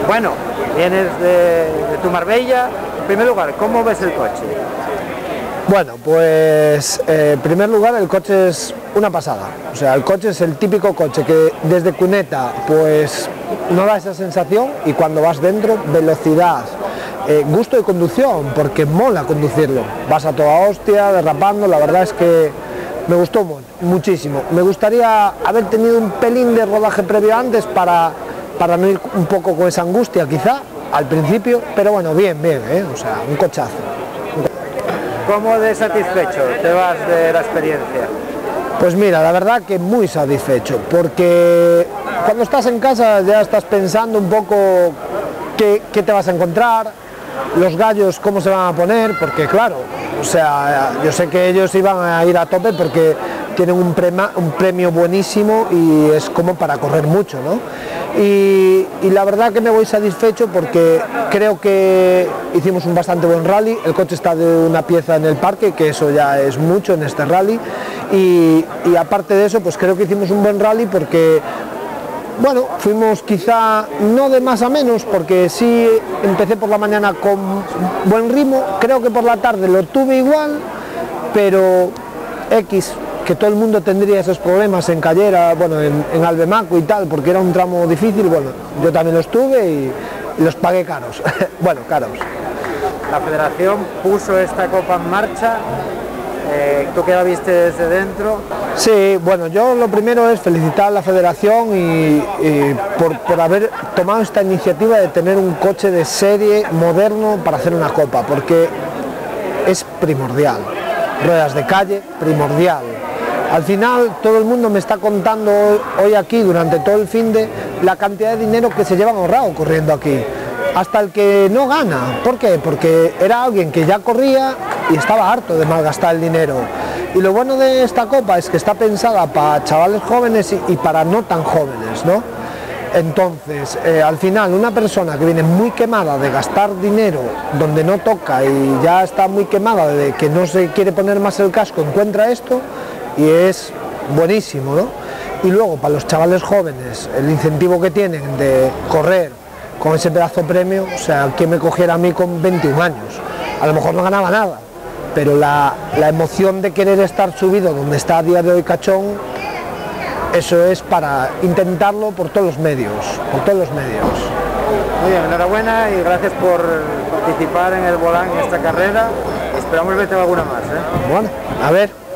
Bueno, vienes de tu Marbella. En primer lugar, ¿cómo ves el coche? Bueno, pues en primer lugar el coche es una pasada, o sea, el coche es el típico coche que desde cuneta pues no da esa sensación y cuando vas dentro, velocidad, gusto de conducción, porque mola conducirlo, vas a toda hostia, derrapando, la verdad es que me gustó muchísimo. Me gustaría haber tenido un pelín de rodaje previo antes para no ir un poco con esa angustia quizá al principio, pero bueno, bien, o sea, un cochazo. ¿Cómo de satisfecho te vas de la experiencia? Pues mira, la verdad que muy satisfecho, porque cuando estás en casa ya estás pensando un poco qué te vas a encontrar, los gallos cómo se van a poner, porque claro, o sea, yo sé que ellos iban a ir a tope porque tienen un premio buenísimo y es como para correr mucho, ¿no? Y la verdad que me voy satisfecho porque creo que hicimos un bastante buen rally, el coche está de una pieza en el parque, que eso ya es mucho en este rally, y aparte de eso, pues creo que hicimos un buen rally porque, bueno, fuimos quizá no de más a menos, porque sí empecé por la mañana con buen ritmo, creo que por la tarde lo tuve igual, pero que todo el mundo tendría esos problemas en Callera, bueno, en Albemaco y tal, porque era un tramo difícil, bueno, yo también los tuve y los pagué caros, bueno, caros. La federación puso esta copa en marcha, ¿tú qué la viste desde dentro? Sí, bueno, yo lo primero es felicitar a la federación y por haber tomado esta iniciativa de tener un coche de serie moderno para hacer una copa, porque es primordial, ruedas de calle, primordial. Al final todo el mundo me está contando hoy aquí durante todo el fin de la cantidad de dinero que se llevan ahorrado corriendo aquí. Hasta el que no gana. ¿Por qué? Porque era alguien que ya corría y estaba harto de malgastar el dinero. Y lo bueno de esta copa es que está pensada para chavales jóvenes y para no tan jóvenes, ¿no? Entonces, al final, una persona que viene muy quemada de gastar dinero donde no toca y ya está muy quemada de que no se quiere poner más el casco, encuentra esto y es buenísimo, ¿no? Y luego, para los chavales jóvenes, el incentivo que tienen de correr con ese pedazo de premio, o sea, ¿quién me cogiera a mí con 21 años? A lo mejor no ganaba nada, pero la emoción de querer estar subido donde está a día de hoy Cachón, eso es para intentarlo por todos los medios, Muy bien, enhorabuena y gracias por participar en el Volán en esta carrera. Esperamos verte alguna más, ¿eh? Bueno, a ver.